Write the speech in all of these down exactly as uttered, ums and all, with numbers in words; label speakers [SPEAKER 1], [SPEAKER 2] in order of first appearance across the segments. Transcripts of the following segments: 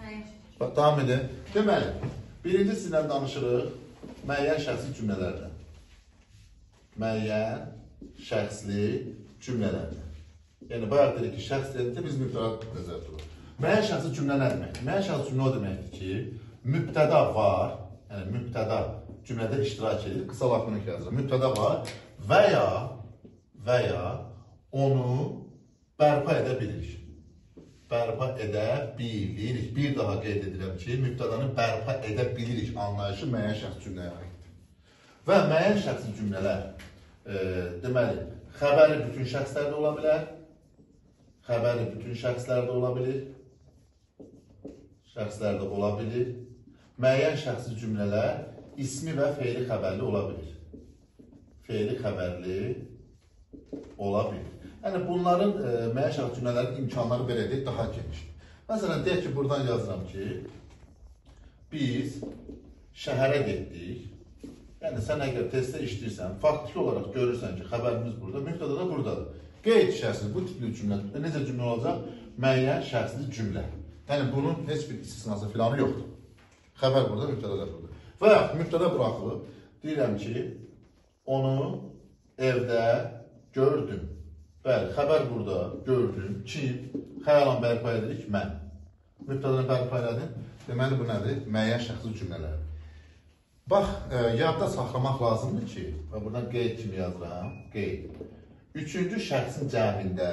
[SPEAKER 1] Bax, davam edin. Deməli, birinci sizlə danışırıq müəyyən şəxsli cümlələrdən. Müəyyən şəxsli cümlələrdən. Yəni, bayaq dedik ki, şəxs dedikdə biz mübtəda nəzər tuturuq. Müəyyən şəxsli cümlə nə deməkdir? Müəyyən şəxsli cümlə o deməkdir ki, mübtəda var, yəni mübtəda cümlədə iştirak edir, qısalaşmanı yazılır. Mübtəda var və ya, və ya onu bərpa edə bilirik. Bərpa edə bilirik. Bir daha qeyd edirəm ki, mübtədanı bərpa edə bilirik anlayışı müəyyən şəxsli cümləyə aiddir. Və müəyyən şəxsli cümlələr, e, deməli, xəbəri bütün şəxslərdə ola bilər, xəbəri bütün şəxslərdə ola bilir, şəxslərdə ola bilir. Müəyyən şəxsli cümlələr ismi və feili xəbərli ola bilir. Feili xəbərli ola bilir. Yəni, bunların e, müəyyən şəxsli cümlələrin imkanları belə deyək, daha genişdir. Məsələn, deyək ki, buradan yazıram ki, biz şəhərə getdik. Yəni, sən əgər testdə işləyirsən, faktiki olaraq görürsən ki, xəbərimiz burada, mübtəda da buradadır. Qeyd şəxsli, bu tipli cümlə, necə cümlə olacaq? Müəyyən şəxsli cümlə. Yəni, bunun heç bir istisnası filanı yoxdur. Xəbər burada, mübtəda da burada. Və yaxud mübtəda buraxılıb, deyirəm ki, onu evdə gördüm. Bəli, xəbər burada, gördüm. Kim? Xəyalan bərpa edirik? Mən. Mübtədanı bərpa elədim. Deməli, bu nədir? Müəyyən şəxsli cümlələr. Bax, e, yadda saxlamaq lazımdır ki, və buradan qeyd kimi yazıram, qeyd. Üçüncü şəxsin cəmində,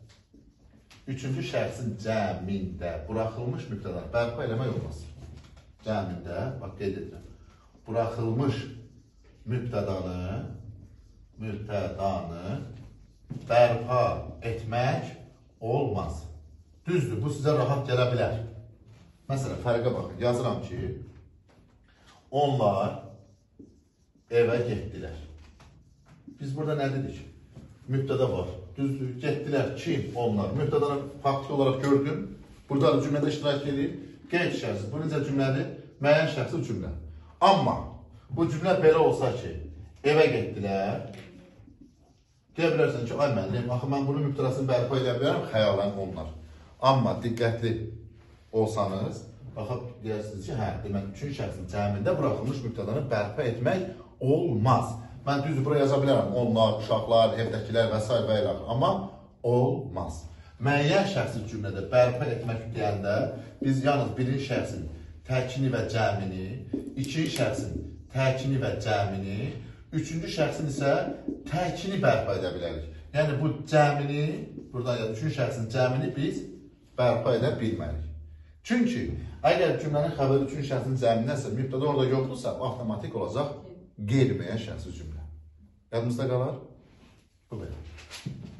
[SPEAKER 1] üçüncü şəxsin cəmində buraxılmış mübtədanı bərpa eləmək olmaz. Cəmində, bax, qeyd edirəm. Buraxılmış mübtədanı, mübtədanı bərpa etmək olmaz. Düzdür, bu sizə rahat gələ bilər. Məsələn, fərqə baxın, yazıram ki, onlar evə getdilər. Biz burada nə dedik? Mübtəda var. Düzdür, getdilər. Kim? Onlar. Mübtədanı faktiki olaraq gördüm. Burada cümlədə iştirak edir. Qeyd şəxsi. Bu necə cümlədir? Müəyyən şəxsli cümlə. Amma bu cümlə belə olsa ki, evə getdilər. Deyə bilərsən ki, ay müəllim, axı mən bunun mübtədasını bərpa edə bilərəm, xəyalən onlar. Amma diqqətli olsanız, baxıb deyirsiniz ki, hə, demək, üçüncü şəxsin cəmində buraxılmış mübtədanı bərpa etmək olmaz. Mən düzdür, bura yaza bilərəm, onlar, uşaqlar, evdəkilər və s. və ilə. Amma olmaz. Müəyyən şəxsi cümlədə bərpa etmək deyəndə, biz yalnız birinci şəxsin təkini və cəmini, ikinci şəxsin təkini və cəmini, üçüncü şəxsin isə təkini bərpa edə bilərik. Yəni, bu cəmini, buradan yəni, üçüncü şəxsin cəmini biz bərpa edə bilmərik. Çünki, əgər cümlənin xəbəri üçüncü şəxsin cəminəsə, mübtəda orada yoxdursa, avtomatik olacaq qeyri-müəyyən şəxsi cümlə. Yadımızda qalar? Bu belə.